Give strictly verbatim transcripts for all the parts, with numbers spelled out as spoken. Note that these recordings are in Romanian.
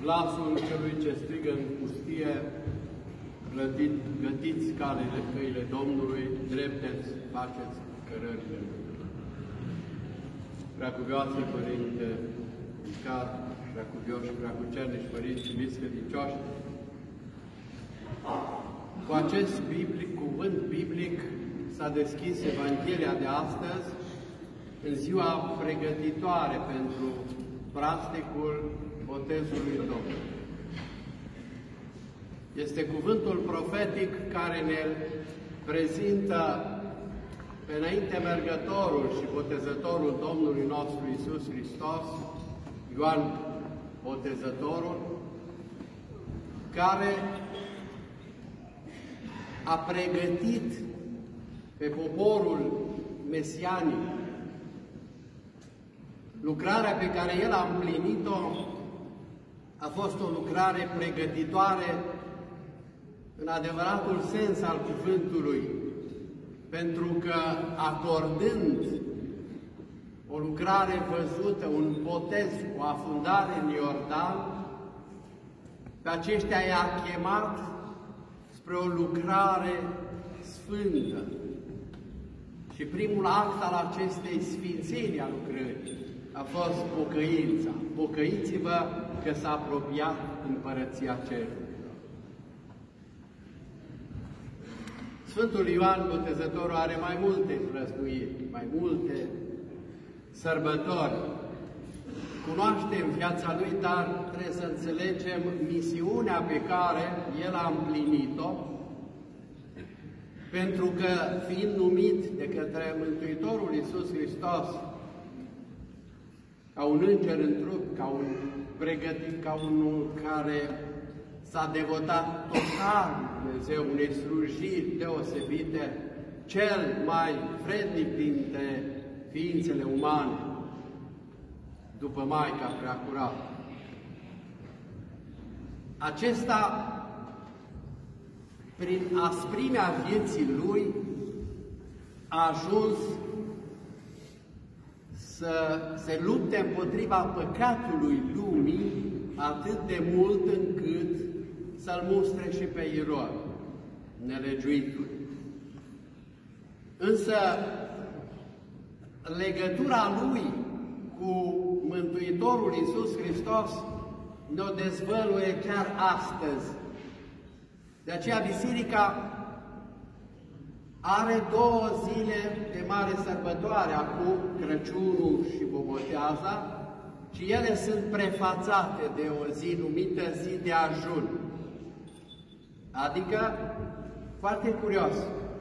glasul celui ce strigă în pustie, Gătit, gătiți calele, căile Domnului, drepteți, faceți cărările. Preacuvioase Părinte Vicar, preacuvioși, preacucernici, părinți, iubiți credincioși, cu acest biblic, cuvânt biblic s-a deschis Evanghelia de astăzi, în ziua pregătitoare pentru practicul botezului Domnului. Este cuvântul profetic care ne prezintă pe înainte mergătorul și botezătorul Domnului nostru Iisus Hristos, Ioan Botezătorul, care a pregătit pe poporul mesianic lucrarea pe care el a împlinit-o. A fost o lucrare pregătitoare în adevăratul sens al cuvântului, pentru că acordând o lucrare văzută, un botez, o afundare în Iordan, pe aceștia i-a chemat spre o lucrare sfântă. Și primul act al acestei sfințenii a lucrării a fost pocăința. Pocăiți-vă că s-a apropiat Împărăția Cerului. Sfântul Ioan Botezătorul are mai multe prăznuiri, mai multe sărbători. Cunoaștem viața lui, dar trebuie să înțelegem misiunea pe care el a împlinit-o, pentru că, fiind numit de către Mântuitorul Iisus Hristos ca un înger în trup, ca un pregătit, ca unul care s-a devotat total Dumnezeu, unei slujiri deosebite, cel mai vrednic dintre ființele umane, după Maica Preacurată. Acesta, prin asprimea vieții lui, a ajuns să se lupte împotriva păcatului lumii atât de mult încât să-l mustre și pe Irod, nelegiuitul. Însă, legătura lui cu Mântuitorul Iisus Hristos ne-o dezvăluie chiar astăzi. De aceea Biserica are două zile de mare sărbătoare, acum Crăciunul și Boboteaza, și ele sunt prefațate de o zi numită zi de ajun. Adică, foarte curios,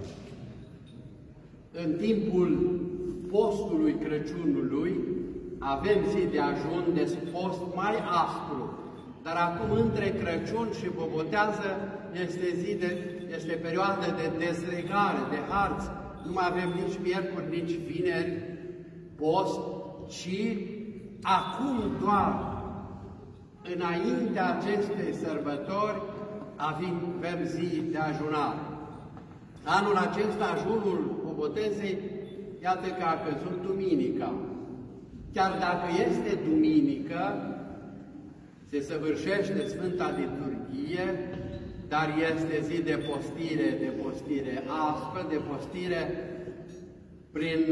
în timpul postului Crăciunului avem zi de ajun, de post mai aspru, dar acum între Crăciun și Bobotează este zi de, este perioadă de dezlegare, de harți. Nu mai avem nici miercuri, nici vineri post, ci acum doar, înaintea acestei sărbători, avem zi de ajunare. Anul acesta, ajunul Bobotezei, iată că a căzut duminica. Chiar dacă este duminică, se săvârșește Sfânta Liturghie, dar este zi de postire, de postire aspră, de postire prin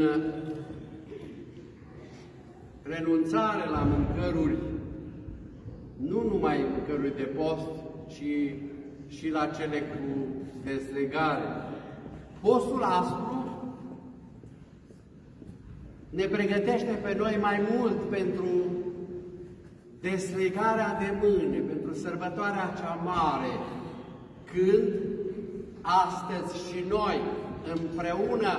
renunțare la mâncăruri, nu numai mâncăruri de post, ci și la cele cu dezlegare. Postul aspru ne pregătește pe noi mai mult pentru deslegarea de mâine, pentru sărbătoarea cea mare, când astăzi și noi, împreună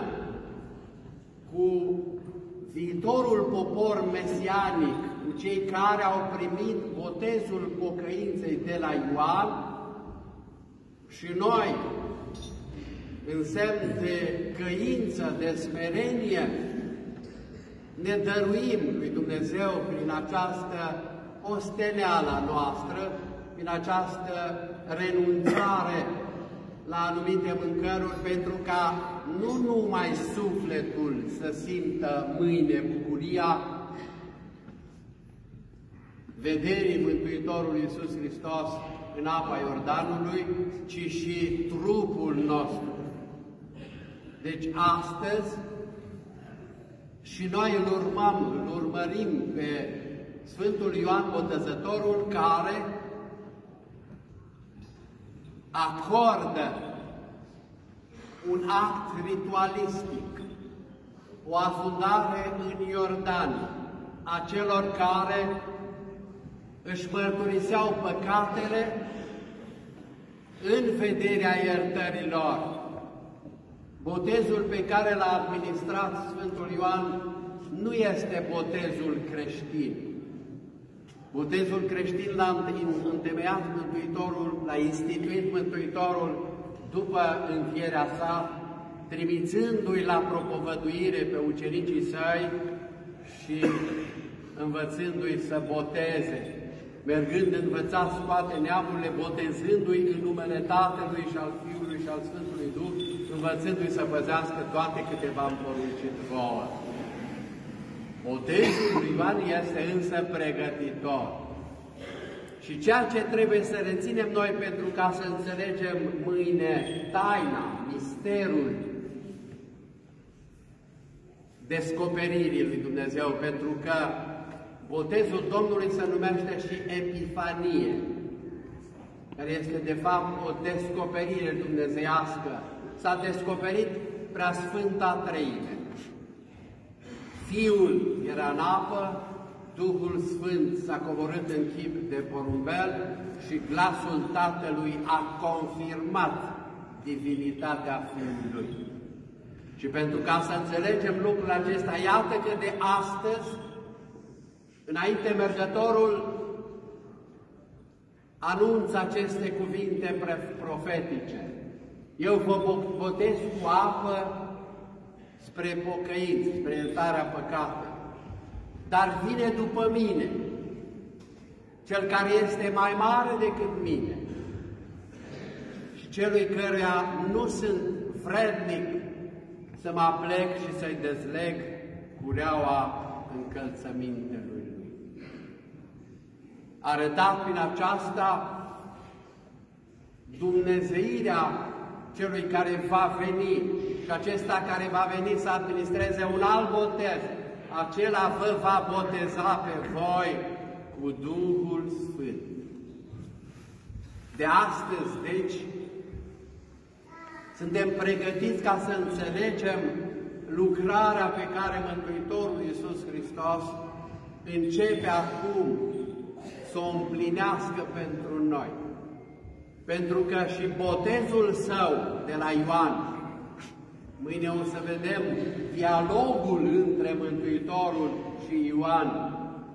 cu viitorul popor mesianic, cu cei care au primit botezul pocăinței de la Ioan, și noi, în semn de căință, de smerenie, ne dăruim lui Dumnezeu prin această osteneală noastră, prin această renunțare la anumite mâncăruri, pentru ca nu numai sufletul să simtă mâine bucuria vederii Mântuitorului Iisus Hristos în apa Iordanului, ci și trupul nostru. Deci astăzi și noi îl urmăm, îl urmărim pe Sfântul Ioan Botezătorul, care acordă un act ritualistic, o afundare în Iordan a celor care își mărturiseau păcatele în vederea iertărilor. Botezul pe care l-a administrat Sfântul Ioan nu este botezul creștin. Botezul creștin l-a întemeiat Mântuitorul, l-a instituit Mântuitorul după învierea sa, trimițându-i la propovăduire pe ucenicii săi și învățându-i să boteze, mergând învățați toate neamurile, botezându-i în numele Tatălui și al Fiului și al Sfântului Duh, învățându-i să păzească toate câte v-am poruncit vouă. Botezul lui Ioan este însă pregătitor. Și ceea ce trebuie să reținem noi pentru ca să înțelegem mâine taina, misterul descoperirii lui Dumnezeu, pentru că botezul Domnului se numește și Epifanie, care este de fapt o descoperire dumnezeiască. S-a descoperit Preasfânta Treime. Fiul era în apă, Duhul Sfânt s-a coborât în chip de porumbel și glasul Tatălui a confirmat divinitatea Fiului. Și pentru ca să înțelegem lucrul acesta, iată că de astăzi, înainte mergătorul anunță aceste cuvinte profetice. Eu vă botez cu apă spre pocăință, spre iertarea păcatelor. Dar vine după mine cel care este mai mare decât mine și celui căruia nu sunt vrednic să mă aplec și să-i dezleg cureaua încălțămintelui lui. Arătat prin aceasta dumnezeirea celui care va veni și acesta care va veni să administreze un alt botez, acela vă va boteza pe voi cu Duhul Sfânt. De astăzi, deci, suntem pregătiți ca să înțelegem lucrarea pe care Mântuitorul Iisus Hristos începe acum să o împlinească pentru noi. Pentru că și botezul său de la Ioan, mâine o să vedem dialogul între Mântuitorul și Ioan.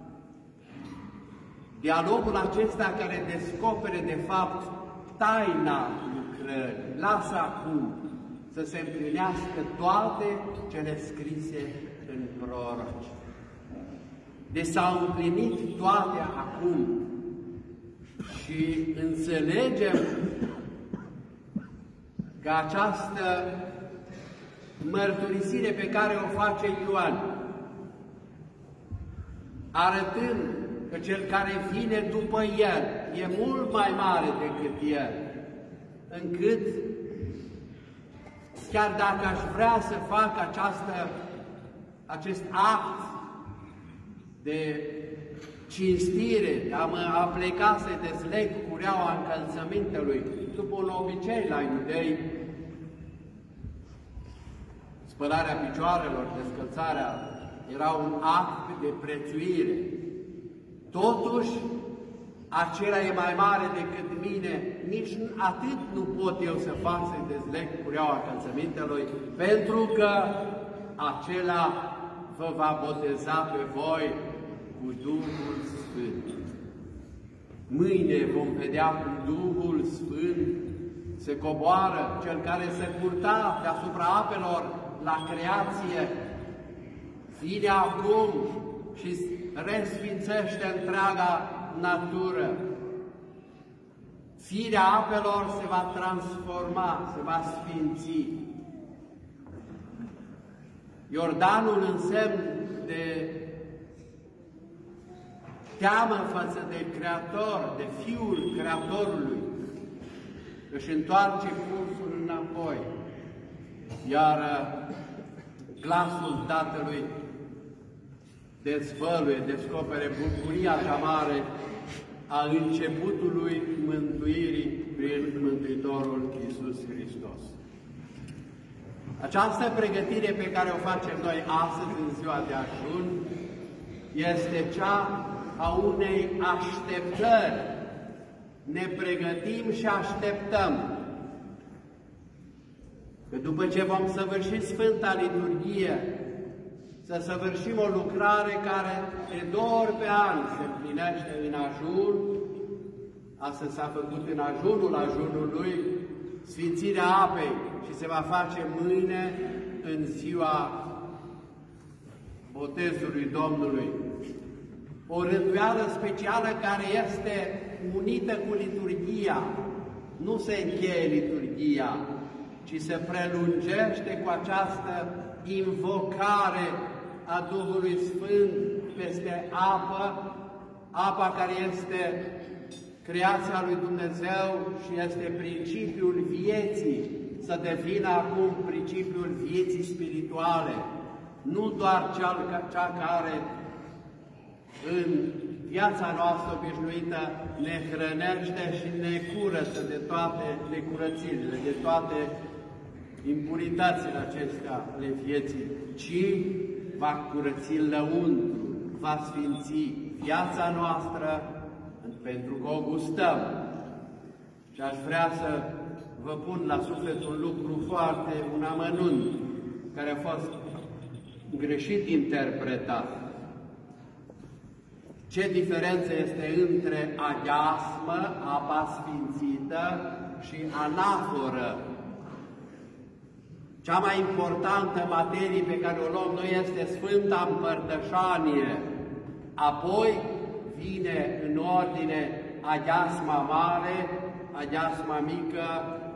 Dialogul acesta care descopere, de fapt, taina lucrării. Lasă acum să se împlinească toate cele scrise în proroci. Deci s-au împlinit toate acum și înțelegem că această mărturisire pe care o face Ioan, arătând că cel care vine după el e mult mai mare decât el, încât chiar dacă aș vrea să fac această, acest act de cinstire, de a mă apleca să dezleg cureaua încălțămintelui, după un obicei la iudei, spălarea picioarelor, descălțarea, era un act de prețuire. Totuși, acela e mai mare decât mine, nici atât nu pot eu să fac să-i dezleg cureaua încălțămintelui, pentru că acela vă va boteza pe voi cu Duhul Sfânt. Mâine vom vedea cum Duhul Sfânt se coboară, cel care se purta deasupra apelor la creație, vine acum și resfințește întreaga natură. Firea apelor se va transforma, se va sfinți. Iordanul în semn de teamă față de Creator, de Fiul Creatorului, își întoarce cursul înapoi, iar glasul Tatălui dezvăluie, descopere bucuria cea mare a începutului mântuirii prin Mântuitorul Iisus Hristos. Această pregătire pe care o facem noi astăzi, în ziua de ajun, este cea a unei așteptări. Ne pregătim și așteptăm că după ce vom săvârși Sfânta Liturghie, să săvârșim o lucrare care de două ori pe an se împlinește în ajun. Astăzi s-a făcut în ajunul ajunului Sfințirea apei și se va face mâine în ziua botezului Domnului. O rânduială specială care este unită cu liturghia. Nu se încheie liturghia, ci se prelungește cu această invocare a Duhului Sfânt peste apă, apa care este creația lui Dumnezeu și este principiul vieții, să devină acum principiul vieții spirituale, nu doar cea, cea care în viața noastră obișnuită ne hrănește și ne curăță de toate necurățirile, de toate impuritățile acestea ale vieții, ci va curăți lăuntru, va sfinți viața noastră, pentru că o gustăm. Și aș vrea să vă pun la suflet un lucru foarte, un amănunt, care a fost greșit interpretat. Ce diferență este între aghiasmă, apa sfințită, și anaforă? Cea mai importantă materie pe care o luăm noi este Sfânta Împărtășanie. Apoi vine în ordine aghiasma mare, aghiasma mică,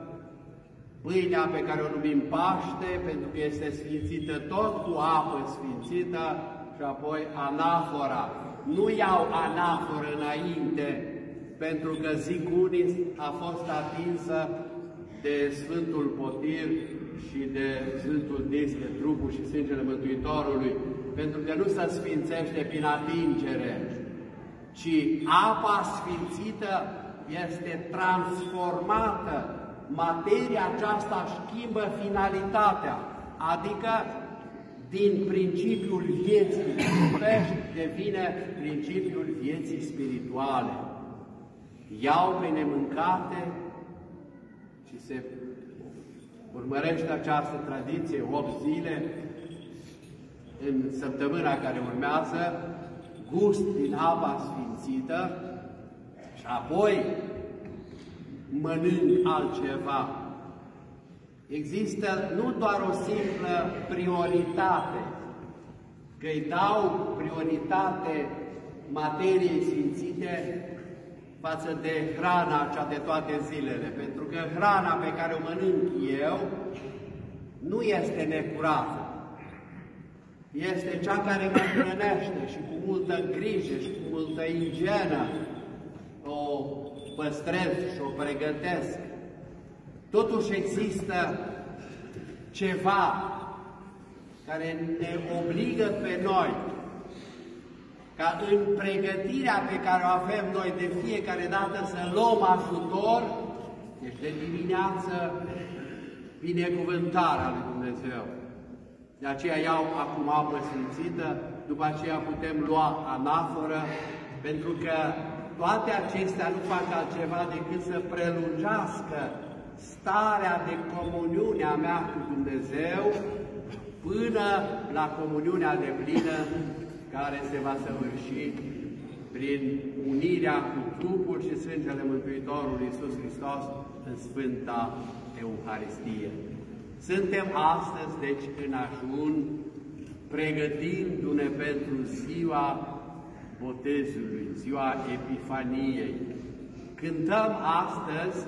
pâinea pe care o numim Paște, pentru că este sfințită tot cu apă sfințită, și apoi anafora. Nu iau anaforă înainte, pentru că, zic unii, a fost atinsă de Sfântul Potir și de Sfântul Dis, de trupul și sângele Mântuitorului, pentru că nu se sfințește prin atingere, ci apa sfințită este transformată. Materia aceasta schimbă finalitatea, adică din principiul vieții trupești devine principiul vieții spirituale. Iau pe nemâncate și se urmărește această tradiție opt zile. În săptămâna care urmează, gust din apa sfințită și apoi mănânc altceva. Există nu doar o simplă prioritate, că îi dau prioritate materiei sfințite față de hrana cea de toate zilele, pentru că hrana pe care o mănânc eu nu este necurată. Este cea care mă hrănește și cu multă grijă și cu multă igienă o păstrez și o pregătesc. Totuși există ceva care ne obligă pe noi ca în pregătirea pe care o avem noi de fiecare dată să luăm ajutor, deci de dimineață binecuvântarea lui Dumnezeu. De aceea iau acum apă sfințită, după aceea putem lua anaforă, pentru că toate acestea nu fac altceva decât să prelungească starea de comuniune a mea cu Dumnezeu până la comuniunea deplină care se va săvârși prin unirea cu trupul și sângele Mântuitorului Iisus Hristos în Sfânta Euharistie. Suntem astăzi, deci, în ajun, pregătindu-ne pentru ziua botezului, ziua Epifaniei. Cântăm astăzi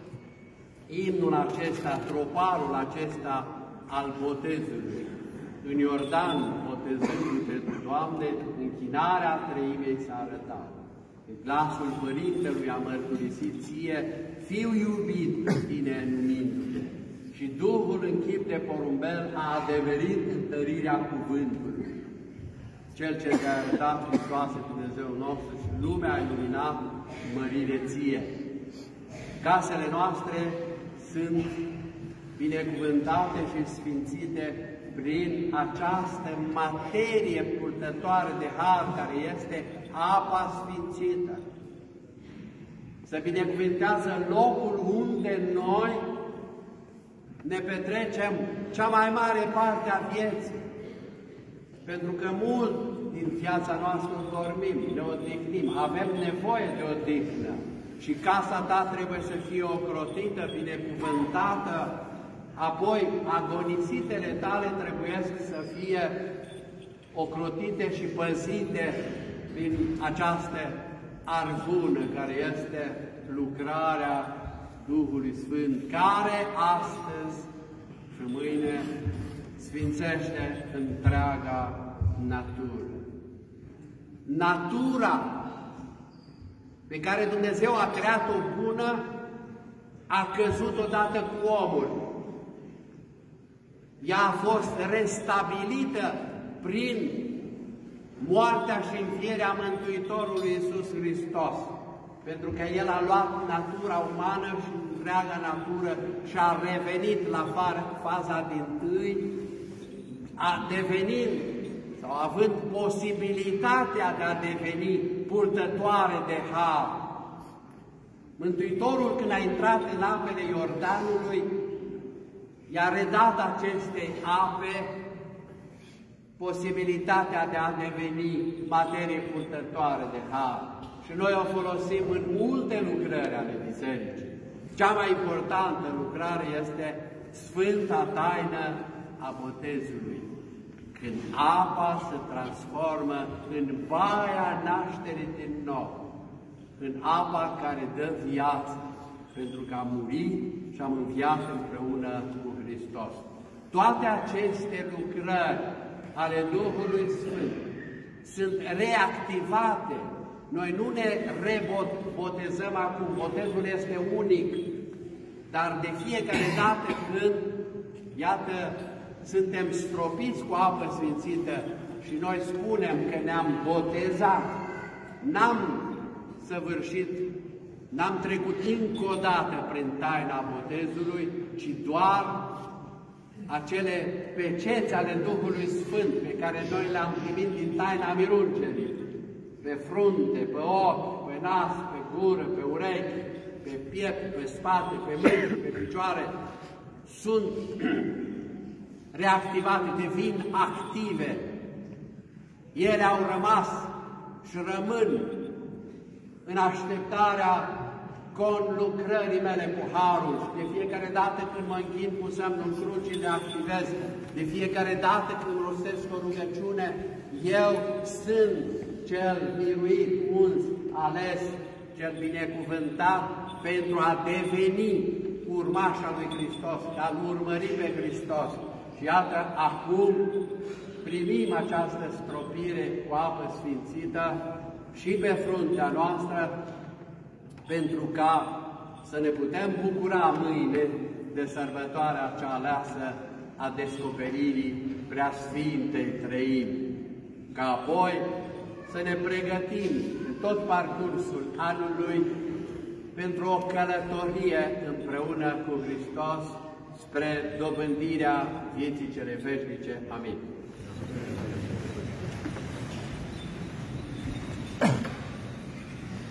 imnul acesta, troparul acesta al botezului. În Iordan, botezându-te tu, Doamne, Doamne, închinarea treimei s-a arătat. Glasul Părintelui a mărturisit ție, Fiu iubit pe tine numindu-te, și Duhul în chip de porumbel a adeverit întărirea cuvântului. Cel ce te-a arătat, Hristoase, Dumnezeu nostru, și lumea a iluminat, mărire ție. Casele noastre sunt binecuvântate și sfințite prin această materie purtătoare de har, care este apa sfințită. Se binecuvintează locul unde noi ne petrecem cea mai mare parte a vieții. Pentru că mult din viața noastră dormim, ne odihnim, avem nevoie de odihnă. Și casa ta trebuie să fie ocrotită, binecuvântată, apoi agonisitele tale trebuie să fie ocrotite și păzite prin această arvună care este lucrarea Duhului Sfânt, care astăzi și mâine sfințește întreaga natură. Natura pe care Dumnezeu a creat-o bună a căzut odată cu omul. Ea a fost restabilită prin moartea și învierea Mântuitorului Iisus Hristos, pentru că El a luat natura umană și întreaga natură și a revenit la faza dintâi, a devenit sau având posibilitatea de a deveni purtătoare de har. Mântuitorul, când a intrat în apele Iordanului, i-a redat acestei ape posibilitatea de a deveni materie purtătoare de har. Și noi o folosim în multe lucrări ale Bisericii. Cea mai importantă lucrare este Sfânta Taină a Botezului, când apa se transformă în baia nașterii din nou, în apa care dă viață, pentru că am murit și am înviat împreună cu Hristos. Toate aceste lucrări ale Duhului Sfânt sunt reactivate. Noi nu ne rebotezăm acum, botezul este unic, dar de fiecare dată când, iată, suntem stropiți cu apă sfințită și noi spunem că ne-am botezat, n-am săvârșit, n-am trecut încă o dată prin taina botezului, ci doar acele peceți ale Duhului Sfânt pe care noi le-am primit din taina mirungerii, pe frunte, pe ochi, pe nas, pe gură, pe urechi, pe piept, pe spate, pe mâini, pe picioare, sunt reactivate, devin active. Ele au rămas și rămân în așteptarea conlucrării mele cu harul. De fiecare dată când mă închin cu semnul crucii, le activez. De fiecare dată când rostesc o rugăciune, eu sunt cel miruit, uns, ales, cel binecuvântat pentru a deveni urmașa lui Hristos, a-L urmări pe Hristos. Și iată, acum primim această stropire cu apă sfințită și pe fruntea noastră, pentru ca să ne putem bucura mâine de sărbătoarea cea aleasă a descoperirii Preasfintei Treimi, ca apoi să ne pregătim în tot parcursul anului pentru o călătorie împreună cu Hristos spre dobândirea vieții cele veșnice. Amin.